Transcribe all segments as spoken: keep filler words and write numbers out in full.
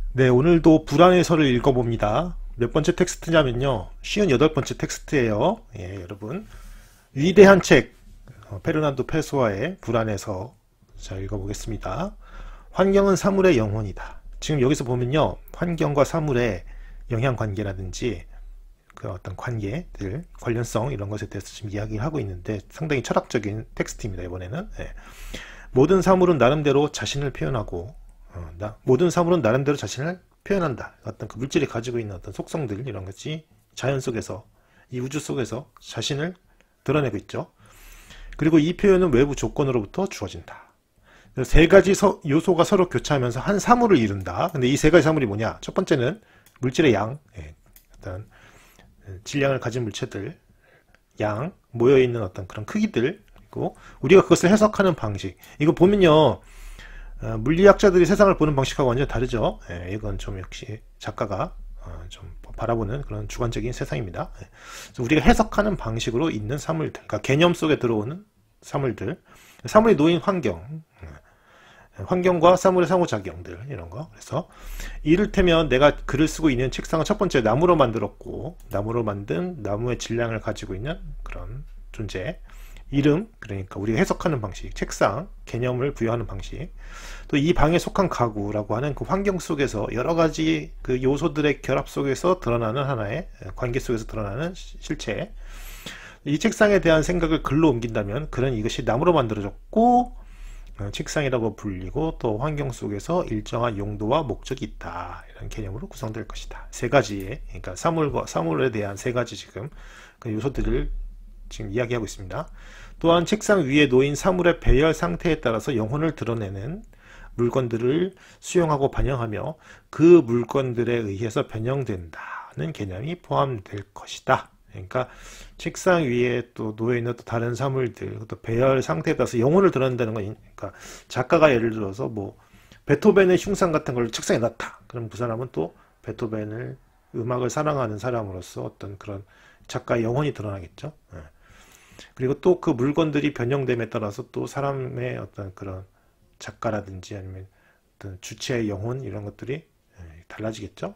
네, 오늘도 불안해서를 읽어봅니다. 몇 번째 텍스트냐면요. 쉰여덟 번째 텍스트예요. 예, 여러분. 위대한 책, 어, 페르난도 페소아의 불안해서. 자, 읽어보겠습니다. 환경은 사물의 영혼이다. 지금 여기서 보면요. 환경과 사물의 영향관계라든지 그 어떤 관계들, 관련성 이런 것에 대해서 지금 이야기를 하고 있는데 상당히 철학적인 텍스트입니다. 이번에는. 예. 모든 사물은 나름대로 자신을 표현하고 어, 나, 모든 사물은 나름대로 자신을 표현한다. 어떤 그 물질이 가지고 있는 어떤 속성들 이런 것이 자연 속에서 이 우주 속에서 자신을 드러내고 있죠. 그리고 이 표현은 외부 조건으로부터 주어진다. 세 가지 서, 요소가 서로 교차하면서 한 사물을 이룬다. 근데 이 세 가지 사물이 뭐냐? 첫 번째는 물질의 양, 예, 어떤 질량을 가진 물체들, 양, 모여있는 어떤 그런 크기들, 그리고 우리가 그것을 해석하는 방식. 이거 보면요. 어, 물리학자들이 세상을 보는 방식하고 완전히 다르죠. 예, 이건 좀 역시 작가가 어, 좀 바라보는 그런 주관적인 세상입니다. 예, 그래서 우리가 해석하는 방식으로 있는 사물들, 그러니까 개념 속에 들어오는 사물들, 사물이 놓인 환경, 예, 환경과 사물의 상호작용들 이런 거. 그래서 이를테면 내가 글을 쓰고 있는 책상은 첫 번째 나무로 만들었고, 나무로 만든 나무의 질량을 가지고 있는 그런 존재. 이름, 그러니까 우리가 해석하는 방식, 책상, 개념을 부여하는 방식, 또 이 방에 속한 가구라고 하는 그 환경 속에서 여러 가지 그 요소들의 결합 속에서 드러나는 하나의 관계 속에서 드러나는 실체. 이 책상에 대한 생각을 글로 옮긴다면 그는 이것이 나무로 만들어졌고 책상이라고 불리고 또 환경 속에서 일정한 용도와 목적이 있다. 이런 개념으로 구성될 것이다. 세 가지의, 그러니까 사물과 사물에 대한 세 가지 지금 그 요소들을 지금 이야기하고 있습니다. 또한 책상 위에 놓인 사물의 배열 상태에 따라서 영혼을 드러내는 물건들을 수용하고 반영하며 그 물건들에 의해서 변형된다는 개념이 포함될 것이다. 그러니까 책상 위에 또 놓여있는 또 다른 사물들, 또 배열 상태에 따라서 영혼을 드러낸다는 건, 그러니까 작가가 예를 들어서 뭐 베토벤의 흉상 같은 걸 책상에 놨다. 그럼 그 사람은 또 베토벤을 음악을 사랑하는 사람으로서 어떤 그런 작가의 영혼이 드러나겠죠. 그리고 또 그 물건들이 변형됨에 따라서 또 사람의 어떤 그런 작가라든지 아니면 어떤 주체의 영혼 이런 것들이 달라지겠죠.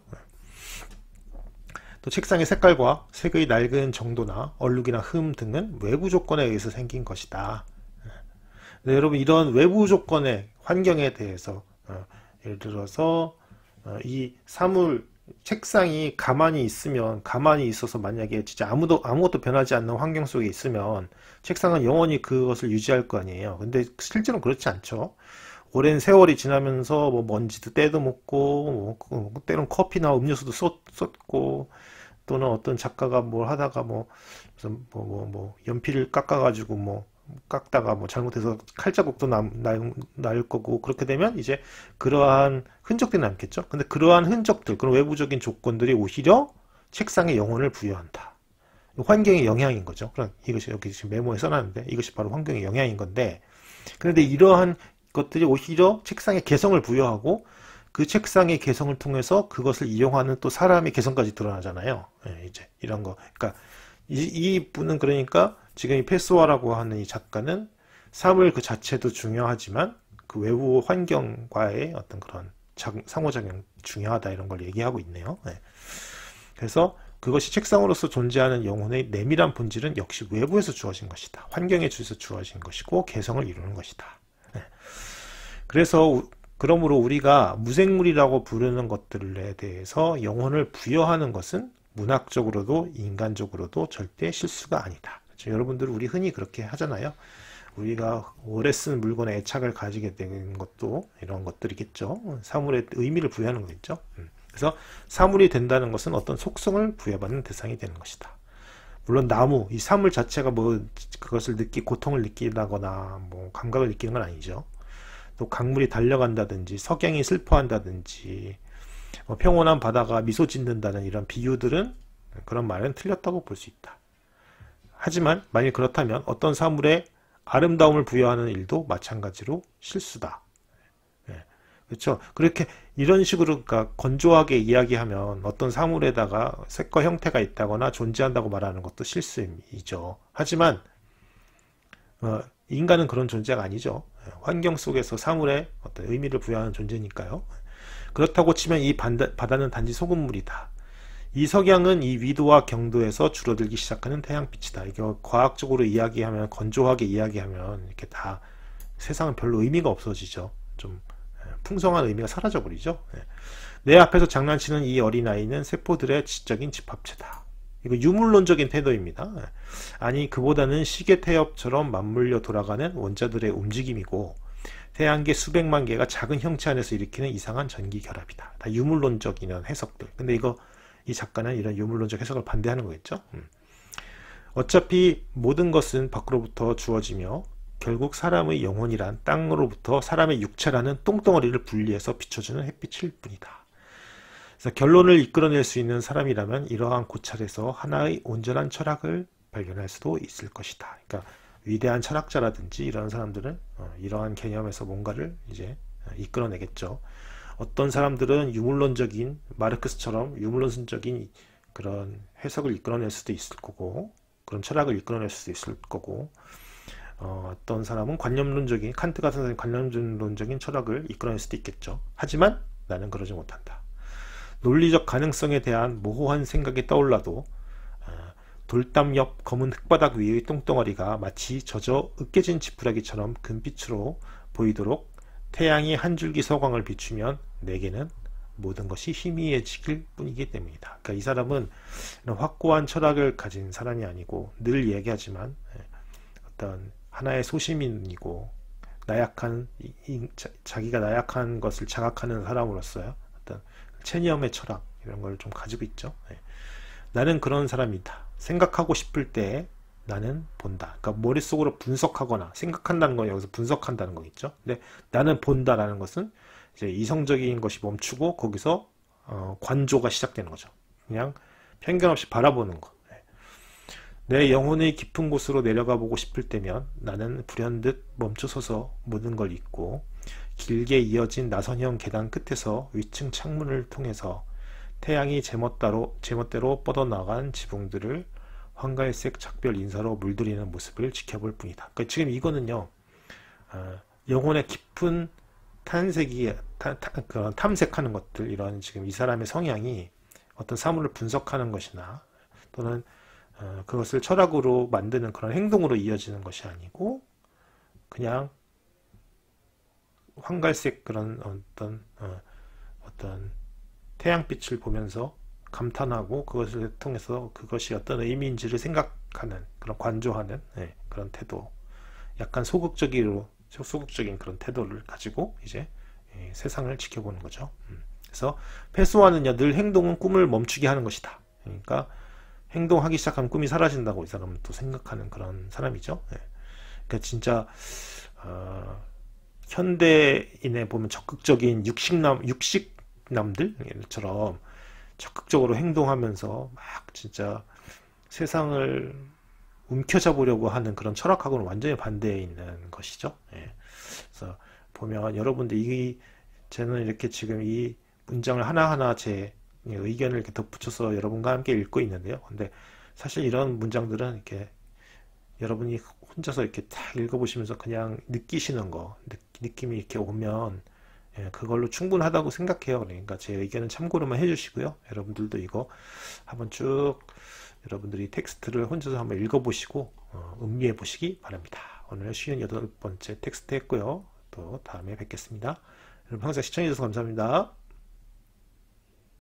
또 책상의 색깔과 색의 낡은 정도나 얼룩이나 흠 등은 외부 조건에 의해서 생긴 것이다. 네, 여러분 이런 외부 조건의 환경에 대해서 어, 예를 들어서 어, 이 사물 책상이 가만히 있으면 가만히 있어서 만약에 진짜 아무도 아무것도 변하지 않는 환경 속에 있으면 책상은 영원히 그것을 유지할 거 아니에요. 근데 실제로는 그렇지 않죠. 오랜 세월이 지나면서 뭐 먼지도 때도 먹고 뭐 때로는 커피나 음료수도 쏟, 쏟고 또는 어떤 작가가 뭘 하다가 뭐 무슨 뭐 뭐 뭐 연필을 깎아가지고 뭐 깎다가 뭐 잘못해서 칼자국도 남, 날, 날 거고 그렇게 되면 이제 그러한 흔적들이 남겠죠. 근데 그러한 흔적들, 그런 외부적인 조건들이 오히려 책상에 영혼을 부여한다. 환경의 영향인 거죠. 그럼 이것이 여기 지금 메모에 써놨는데 이것이 바로 환경의 영향인 건데, 그런데 이러한 것들이 오히려 책상에 개성을 부여하고 그 책상의 개성을 통해서 그것을 이용하는 또 사람의 개성까지 드러나잖아요. 네, 이제 이런 거. 그러니까 이, 이 분은 그러니까 지금 이 페소아라고 하는 이 작가는 사물 그 자체도 중요하지만 그 외부 환경과의 어떤 그런 작, 상호작용 중요하다 이런 걸 얘기하고 있네요. 네. 그래서 그것이 책상으로서 존재하는 영혼의 내밀한 본질은 역시 외부에서 주어진 것이다. 환경에 주어서 주어진 것이고 개성을 이루는 것이다. 네. 그래서 그러므로 우리가 무생물이라고 부르는 것들에 대해서 영혼을 부여하는 것은 문학적으로도 인간적으로도 절대 실수가 아니다. 그렇죠? 여러분들 우리 흔히 그렇게 하잖아요. 우리가 오래 쓴 물건에 애착을 가지게 되는 것도 이런 것들이겠죠. 사물에 의미를 부여하는 거겠죠. 그래서 사물이 된다는 것은 어떤 속성을 부여받는 대상이 되는 것이다. 물론 나무, 이 사물 자체가 뭐 그것을 느끼 고통을 느끼다거나 뭐 감각을 느끼는 건 아니죠. 또 강물이 달려간다든지 석양이 슬퍼한다든지 뭐 평온한 바다가 미소 짓는다는 이런 비유들은 그런 말은 틀렸다고 볼 수 있다. 하지만 만일 그렇다면 어떤 사물에 아름다움을 부여하는 일도 마찬가지로 실수다. 네. 그렇죠. 그렇게 이런 식으로 그러니까 건조하게 이야기하면 어떤 사물에다가 색과 형태가 있다거나 존재한다고 말하는 것도 실수이죠. 하지만 어, 인간은 그런 존재가 아니죠. 환경 속에서 사물에 어떤 의미를 부여하는 존재니까요. 그렇다고 치면 이 바다는 단지 소금물이다. 이 석양은 이 위도와 경도에서 줄어들기 시작하는 태양빛이다. 이거 과학적으로 이야기하면, 건조하게 이야기하면 이렇게 다 세상은 별로 의미가 없어지죠. 좀 풍성한 의미가 사라져 버리죠. 내 앞에서 장난치는 이 어린아이는 세포들의 지적인 집합체다. 이거 유물론적인 태도입니다. 아니, 그보다는 시계 태엽처럼 맞물려 돌아가는 원자들의 움직임이고 태양계 수백만 개가 작은 형체 안에서 일으키는 이상한 전기 결합이다. 다 유물론적인 이런 해석들. 근데 이거 이 작가는 이런 유물론적 해석을 반대하는 거겠죠. 음. 어차피 모든 것은 밖으로부터 주어지며 결국 사람의 영혼이란 땅으로부터 사람의 육체라는 똥덩어리를 분리해서 비춰주는 햇빛일 뿐이다. 그래서 결론을 이끌어낼 수 있는 사람이라면 이러한 고찰에서 하나의 온전한 철학을 발견할 수도 있을 것이다. 그러니까 위대한 철학자라든지 이런 사람들은 이러한 개념에서 뭔가를 이제 이끌어내겠죠. 어떤 사람들은 유물론적인, 마르크스처럼 유물론적인 그런 해석을 이끌어낼 수도 있을 거고, 그런 철학을 이끌어낼 수도 있을 거고, 어, 어떤 사람은 관념론적인, 칸트 같은 사람이 관념론적인 철학을 이끌어낼 수도 있겠죠. 하지만 나는 그러지 못한다. 논리적 가능성에 대한 모호한 생각이 떠올라도 어, 돌담 옆 검은 흙바닥 위의 똥덩어리가 마치 젖어 으깨진 지푸라기처럼 금빛으로 보이도록 태양이 한 줄기 서광을 비추면 내게는 모든 것이 희미해지길 뿐이기 때문이다. 그러니까 이 사람은 이런 확고한 철학을 가진 사람이 아니고 늘 얘기하지만 어떤 하나의 소시민이고 나약한 이, 자, 자기가 나약한 것을 자각하는 사람으로서요. 어떤 체념의 철학 이런 걸 좀 가지고 있죠. 네. 나는 그런 사람이다. 생각하고 싶을 때 나는 본다. 그러니까 머릿속으로 분석하거나 생각한다는 건 여기서 분석한다는 거겠죠. 근데 나는 본다라는 것은 이제 이성적인 것이 멈추고 거기서 어, 관조가 시작되는 거죠. 그냥 편견 없이 바라보는 거. 내 영혼의 깊은 곳으로 내려가 보고 싶을 때면 나는 불현듯 멈춰서서 모든 걸 잊고 길게 이어진 나선형 계단 끝에서 위층 창문을 통해서 태양이 제멋대로, 제멋대로 뻗어나간 지붕들을 황갈색 작별 인사로 물들이는 모습을 지켜볼 뿐이다. 그러니까 지금 이거는요, 어, 영혼의 깊은 탄색이, 타, 타, 그 탐색하는 것들, 이런 지금 이 사람의 성향이 어떤 사물을 분석하는 것이나 또는 어, 그것을 철학으로 만드는 그런 행동으로 이어지는 것이 아니고 그냥 황갈색 그런 어떤 어, 어떤 태양빛을 보면서 감탄하고 그것을 통해서 그것이 어떤 의미인지를 생각하는 그런 관조하는 네, 그런 태도, 약간 소극적으로 소극적인 그런 태도를 가지고 이제 예, 세상을 지켜보는 거죠. 음. 그래서 패소하느냐 늘 행동은 꿈을 멈추게 하는 것이다. 그러니까 행동하기 시작하면 꿈이 사라진다고 이 사람은 또 생각하는 그런 사람이죠. 예. 그러니까 진짜 어, 현대인에 보면 적극적인 육식남 육식남들처럼 적극적으로 행동하면서 막 진짜 세상을 움켜잡으려고 하는 그런 철학하고는 완전히 반대에 있는 것이죠. 예. 그래서 보면 여러분들 이 저는 이렇게 지금 이 문장을 하나하나 제 의견을 이렇게 덧붙여서 여러분과 함께 읽고 있는데요. 근데 사실 이런 문장들은 이렇게 여러분이 혼자서 이렇게 딱 읽어보시면서 그냥 느끼시는 거, 느낌이 이렇게 오면 예, 그걸로 충분하다고 생각해요. 그러니까 제 의견은 참고로만 해주시고요. 여러분들도 이거 한번 쭉 여러분들이 텍스트를 혼자서 한번 읽어보시고 어, 음미해 보시기 바랍니다. 오늘 오십팔 번째 텍스트 했고요. 또 다음에 뵙겠습니다. 여러분 항상 시청해주셔서 감사합니다.